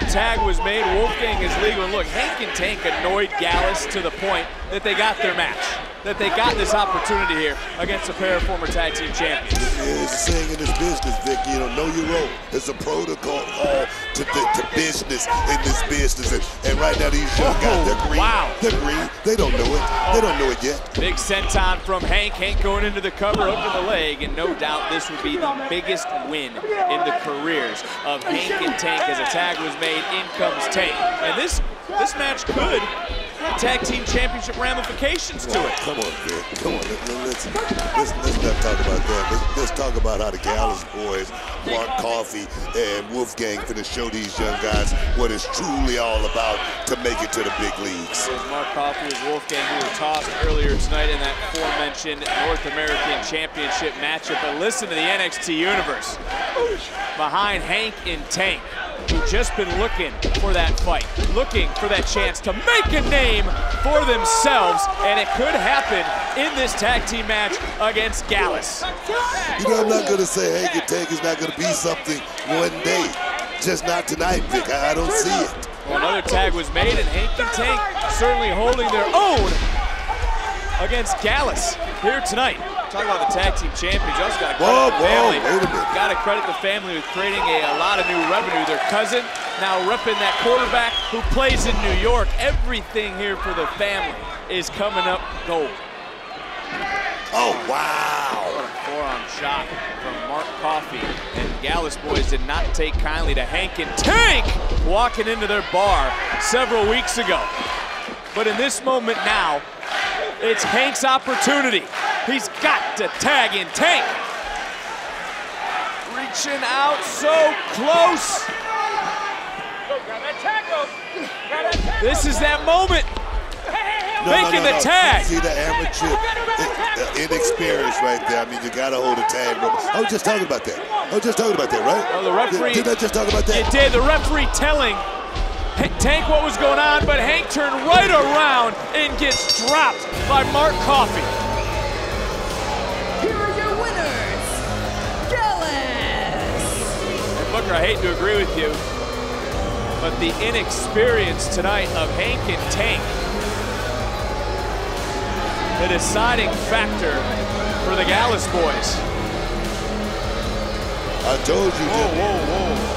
tag was made. Wolfgang is legal. And look, Hank and Tank annoyed Gallus to the point that they got their match, that they got this opportunity here against a pair of former tag team champions. It's a saying in this business, Vic, you don't know your role. It's a protocol to business in this business. And right now, these young guys, they're green. Wow. They're green. They don't know it. They don't know it yet. Big senton from Hank. Hank going into the cover, over the leg, and no doubt this would be the biggest win in the careers of Hank and Tank as a tag was made. In comes Tank. And this match could have tag team championship ramifications to it. Come on, Vic. Come on. Let's not talk about that. Let's talk about how the Gallus boys, Mark Coffey and Wolfgang, finna show these young guys what it's truly all about to make it to the big leagues. It was Mark Coffey and Wolfgang who were tossed earlier tonight in that aforementioned North American Championship matchup. But listen to the NXT universe behind Hank and Tank, who've just been looking for that fight, looking for that chance to make a name for themselves, and it could happen in this tag team match against Gallus. You know, I'm not going to say Hank and Tank is not going to be something one day. Just not tonight, Vic. I don't see it. Well, another tag was made, and Hank and Tank certainly holding their own against Gallus here tonight. Talk about the tag team champions. You also got to credit the family. Wait a minute. Got to credit the family with creating a lot of new revenue. Their cousin now repping that quarterback who plays in New York. Everything here for the family is coming up gold. Oh, wow. What a forearm shot from Mark Coffey. And Gallus boys did not take kindly to Hank and Tank walking into their bar several weeks ago. But in this moment now, it's Hank's opportunity. He's got to tag in Tank. Reaching out so close. This is that moment. Making the tag. See the amateur inexperience right there. I mean, you got to hold a tag. I was just talking about that. Right? Oh, the referee. Did I just talk about that? It did. The referee telling Tank what was going on, but Hank turned right around and gets dropped by Mark Coffey. Here are your winners, Gallus. And Booker, I hate to agree with you, but the inexperience tonight of Hank and Tank, the deciding factor for the Gallus boys. I told you. Whoa.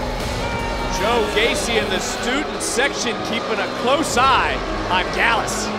Joe Gacy in the student section keeping a close eye on Gallus.